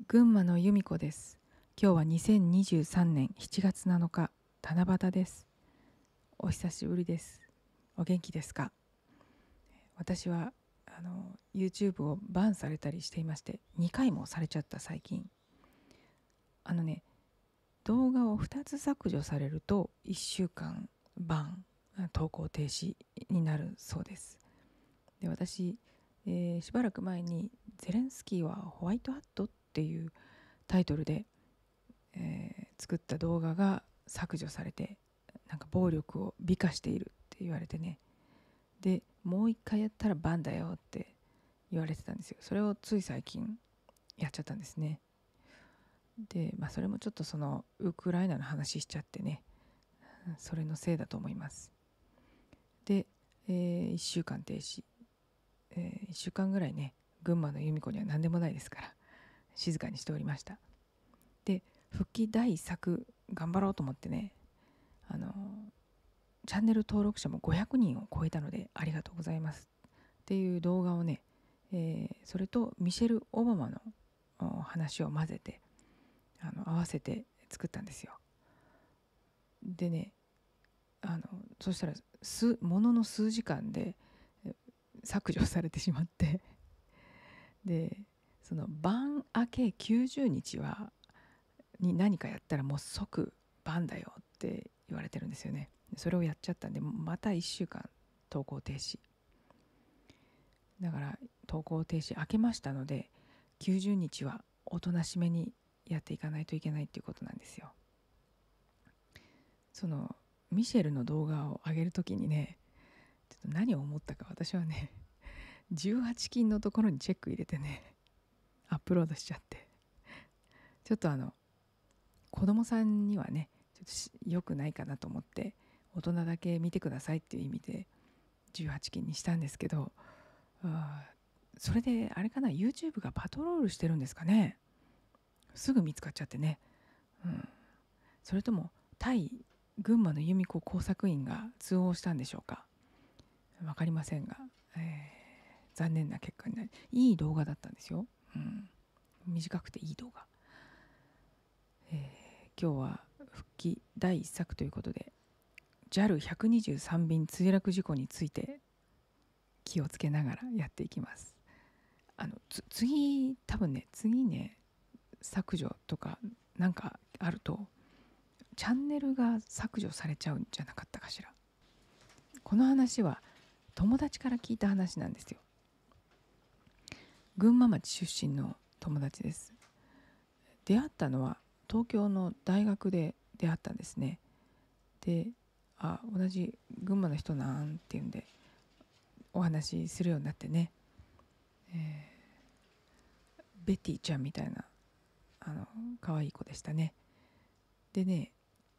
群馬の由美子です。今日は2023年7月7日、七夕です。お久しぶりです。お元気ですか？私はYouTube をバンされたりしていまして、2回もされちゃった最近。動画を2つ削除されると1週間バン、投稿停止になるそうです。で、私、しばらく前にゼレンスキーはホワイトハットっていうタイトルで作った動画が削除されて、なんか暴力を美化しているって言われてね。でもう一回やったらバンだよって言われてたんですよ。それをつい最近やっちゃったんですね。でそれもちょっとそのウクライナの話しちゃってね、それのせいだと思います。で、1週間停止、1週間ぐらいね、群馬の由美子には何でもないですから静かにしておりました。で、復帰第1作頑張ろうと思ってね、チャンネル登録者も500人を超えたのでありがとうございますっていう動画をね、それとミシェル・オバマの話を混ぜて合わせて作ったんですよ。でね、そしたらものの数時間で削除されてしまってで、その晩明け90日に何かやったらもう即バンだよって言われてるんですよね。それをやっちゃったんで、また1週間投稿停止だから、投稿停止明けましたので90日はおとなしめにやっていかないといけないっていうことなんですよ。そのミシェルの動画を上げるときにね、ちょっと何を思ったか、私はね18禁のところにチェック入れてねアップロードしちゃって、ちょっと子供さんにはねちょっと良くないかなと思って、大人だけ見てくださいっていう意味で18禁にしたんですけど、それであれかな、 YouTube がパトロールしてるんですかね。すぐ見つかっちゃってね、それとも対群馬の由美子工作員が通報したんでしょうか。分かりませんが、残念な結果になり、いい動画だったんですよ、短くていい動画。今日は復帰第1作ということで JAL123 便墜落事故について気をつけながらやっていきます。多分ね、次ね削除とかなんかあるとチャンネルが削除されちゃうんじゃなかったかしら。この話は友達から聞いた話なんですよ。群馬町出身の友達です。出会ったのは東京の大学で出会ったんですね。で、同じ群馬の人なんっていうんでお話しするようになってね、ベティちゃんみたいな可愛い子でしたね。でね、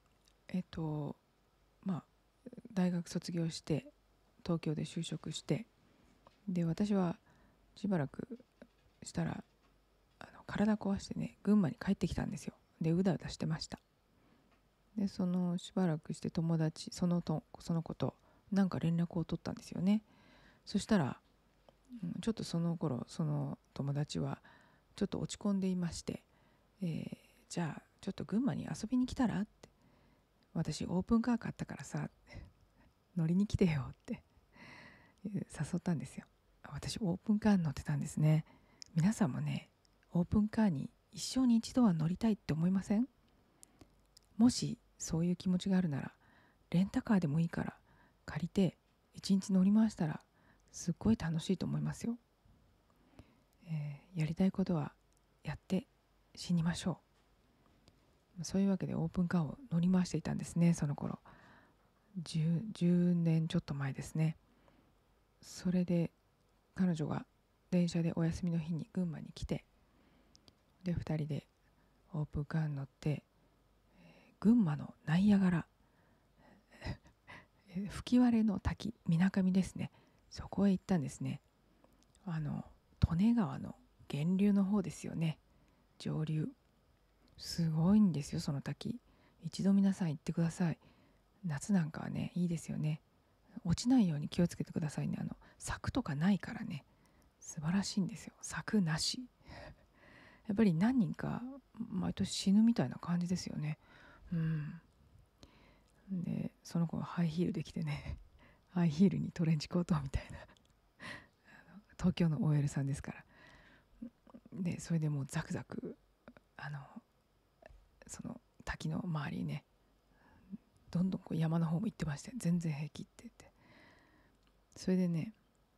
大学卒業して東京で就職して、で私はしばらくしたら体壊してね、群馬に帰ってきたんですよ。でうだうだしてました。でそのしばらくして友達その子となんか連絡を取ったんですよね。そしたら、ちょっとその頃その友達はちょっと落ち込んでいまして、じゃあちょっと群馬に遊びに来たらって、私オープンカー買ったからさ乗りに来てよって誘ったんですよ。私オープンカーに乗ってたんですね。皆さんもね、オープンカーに一生に一度は乗りたいって思いません？もしそういう気持ちがあるなら、レンタカーでもいいから借りて一日乗り回したらすっごい楽しいと思いますよ。やりたいことはやって死にましょう。そういうわけでオープンカーを乗り回していたんですね、その頃。10年ちょっと前ですね。それで彼女が電車でお休みの日に群馬に来て、で2人でオープンカーに乗って群馬のナイアガラ吹割の滝、みなかみですね、そこへ行ったんですね。利根川の源流の方ですよね、上流。すごいんですよ、その滝。一度皆さん行ってください。夏なんかはね、いいですよね。落ちないように気をつけてくださいね。柵とかないからね、素晴らしいんですよ。柵なしやっぱり何人か毎年死ぬみたいな感じですよね。でその子がハイヒールできてね、ハイヒールにトレンチコートみたいな東京の OL さんですから。でそれでもうザクザクその滝の周りにね、どんどんこう山の方も行ってまして、全然平気って言って、それでね、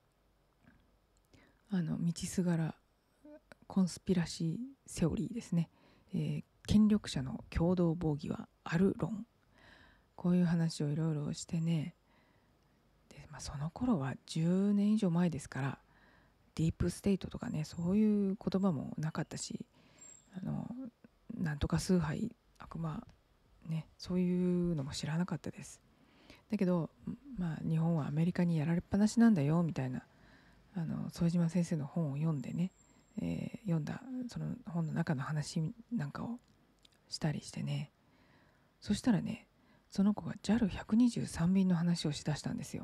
道すがらコンスピラシーセオリーですね、権力者の共同防御はある論、こういう話をいろいろしてね。で、その頃は10年以上前ですから、ディープステートとかね、そういう言葉もなかったし、なんとか崇拝悪魔ね、そういうのも知らなかったです。だけど日本はアメリカにやられっぱなしなんだよみたいな、副島先生の本を読んでね、読んだその本の中の話なんかをしたりしてね。そしたらね、その子が JAL123 便の話をしだしたんですよ。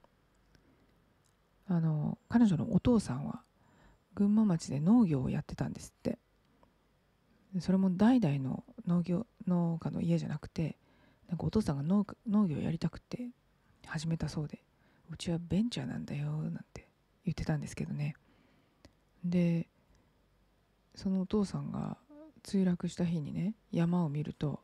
彼女のお父さんは群馬町で農業をやってたんですって。それも代々の農家の家じゃなくて、なんかお父さんが農業をやりたくて始めたそうで、うちはベンチャーなんだよなんて言ってたんですけどね。でそのお父さんが墜落した日にね、山を見ると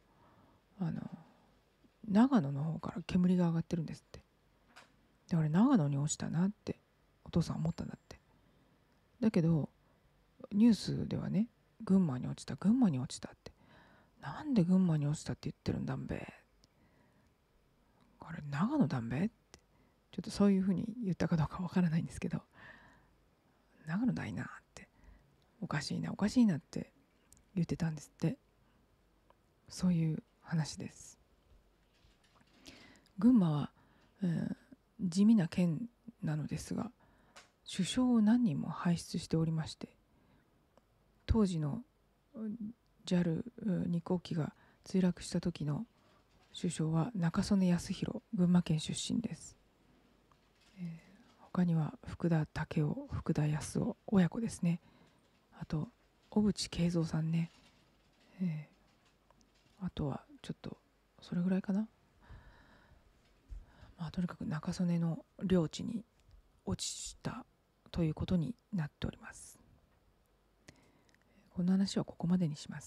長野の方から煙が上がってるんですって。で、あれ長野に落ちたなってお父さん思ったんだって。だけどニュースではね、群馬に落ちた群馬に落ちたって、なんで群馬に落ちたって言ってるんだんべ、あれ長野だんべって、ちょっとそういうふうに言ったかどうかわからないんですけど、長野だいなって、おかしいなおかしいなって言ってたんですって。そういう話です。群馬は、地味な県なのですが、首相を何人も輩出しておりまして、当時の JAL2 号機が墜落した時の首相は中曽根康弘、群馬県出身です。他には福田赳夫、福田康夫親子ですね。あと小渕恵三さんね、あとはちょっとそれぐらいかな。とにかく中曽根の領地に落ちたということになっております。この話はここまでにします。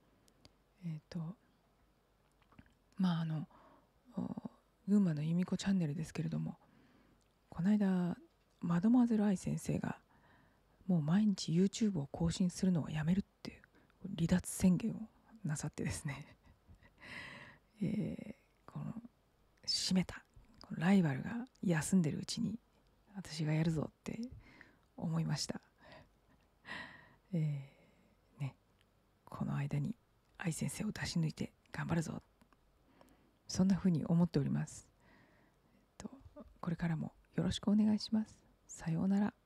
群馬の由美子チャンネルですけれども、この間マドモアゼル愛先生がもう毎日 YouTube を更新するのをやめるっていう離脱宣言をなさってですね、この閉めた、このライバルが休んでるうちに私がやるぞって思いました。この間に愛先生を出し抜いて頑張るぞ、そんな風に思っております。これからもよろしくお願いします。さようなら。